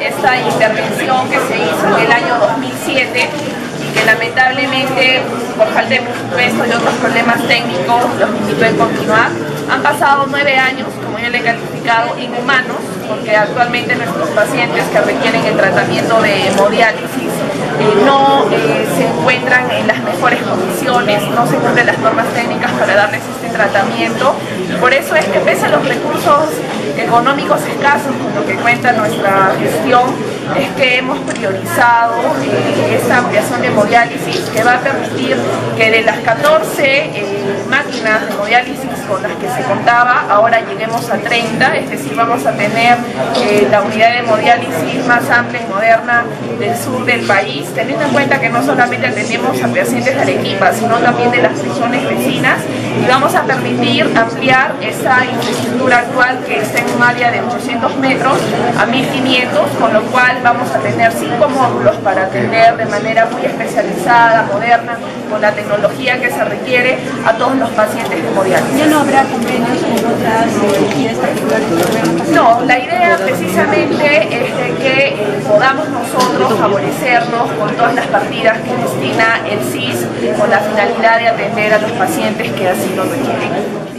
esta intervención que se hizo en el año 2007 y que lamentablemente por falta de presupuesto y otros problemas técnicos los invitó a continuar. Han pasado 9 años, como yo le he calificado, inhumanos, porque actualmente nuestros pacientes que requieren el tratamiento de hemodiálisis no se encuentran en las mejores condiciones, no se cumplen las normas técnicas para darles este tratamiento. Por eso es que pese a los recursos económicos escasos con lo que cuenta nuestra gestión, es que hemos priorizado esta ampliación de hemodiálisis que va a permitir que de las 14 máquinas de hemodiálisis con las que se contaba, ahora lleguemos a 30, es decir, vamos a tener la unidad de hemodiálisis más amplia y moderna del sur del país, teniendo en cuenta que no solamente atendemos a pacientes de Arequipa, sino también de las regiones vecinas, y vamos a permitir ampliar esa infraestructura actual que está en un área de 800 metros a 1500, con lo cual vamos a tener 5 módulos para atender de manera muy especializada, moderna, con la tecnología que se requiere a todos los pacientes de hemodiálisis. ¿Ya no habrá convenios con otras cirugías particulares? No, la idea precisamente es de que podamos nosotros favorecernos con todas las partidas que destina el CIS con la finalidad de atender a los pacientes que así lo requieren.